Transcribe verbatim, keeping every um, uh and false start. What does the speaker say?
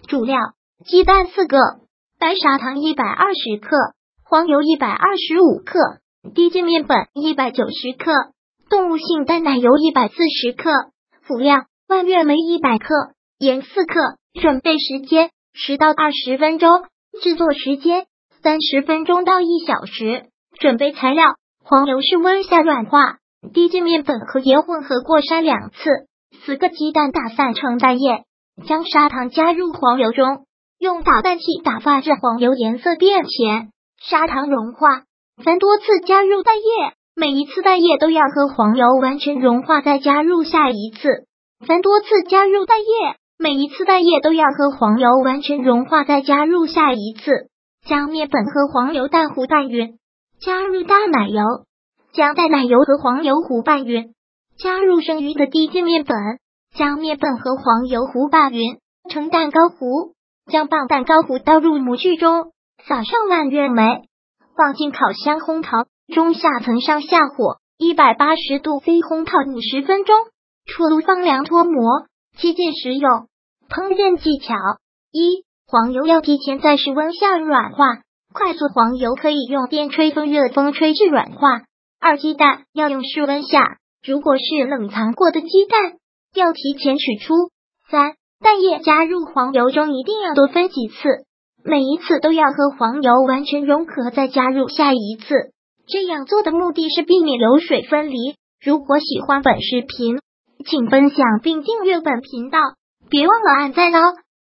主料：鸡蛋四个，白砂糖一百二十克，黄油一百二十五克，低筋面粉一百九十克，动物性淡奶油一百四十克。辅料：蔓越莓一百克，盐四克。准备时间：十到二十分钟。制作时间：三十分钟到一小时。准备材料：黄油室温下软化，低筋面粉和盐混合过筛两次，四个鸡蛋打散成蛋液，将砂糖加入黄油中，用打蛋器打发至黄油颜色变浅，砂糖融化，分多次加入蛋液，每一次蛋液都要和黄油完全融化再加入下一次，分多次加入蛋液，每一次蛋液都要和黄油完全融化再加入下一次，将面粉和黄油蛋糊拌匀，加入大奶油，将淡奶油和黄油糊拌匀，加入剩余的低筋面粉，将面粉和黄油糊拌匀成蛋糕糊，将棒蛋糕糊倒入模具中，撒上蔓越莓，放进烤箱烘烤，中下层上下火一百八十度 C 烘烤五十分钟，出炉放凉脱模。切件食用。烹饪技巧：一、黄油要提前在室温下软化，快速黄油可以用电吹风热风吹至软化。二、鸡蛋要用室温下，如果是冷藏过的鸡蛋，要提前取出。三、蛋液加入黄油中一定要多分几次，每一次都要和黄油完全融合再加入下一次。这样做的目的是避免油水分离。如果喜欢本视频，请分享并订阅本频道，别忘了按赞哦。